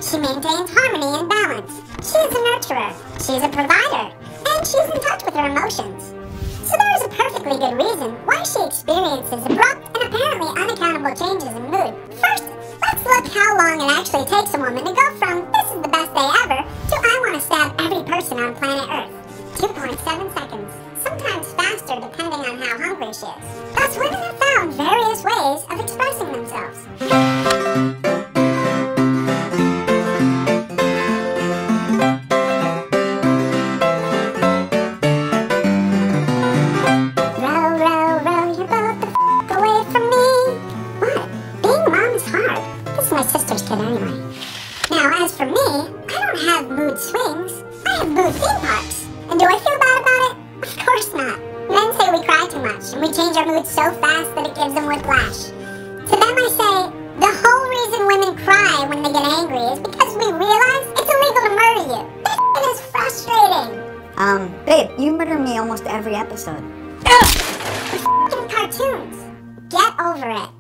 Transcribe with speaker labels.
Speaker 1: She maintains harmony and balance. She is a nurturer. She's a provider. And she's in touch with her emotions. So there is a perfectly good reason why she experiences abrupt and apparently unaccountable changes in mood. First, let's look how long it actually takes a woman to go from "this is the best day ever" to "I want to stab every person on planet Earth." 2.7 seconds. Sometimes faster depending on how hungry she is. Thus, women have found various ways of expressing themselves. My sister's kid anyway. Now, as for me, I don't have mood swings. I have mood theme parks. And do I feel bad about it? Of course not. Men say we cry too much, and we change our moods so fast that it gives them whiplash. To them I say, the whole reason women cry when they get angry is because we realize it's illegal to murder you. That is frustrating.
Speaker 2: Babe, you murder me almost every episode.
Speaker 1: Ugh! F***ing cartoons. Get over it.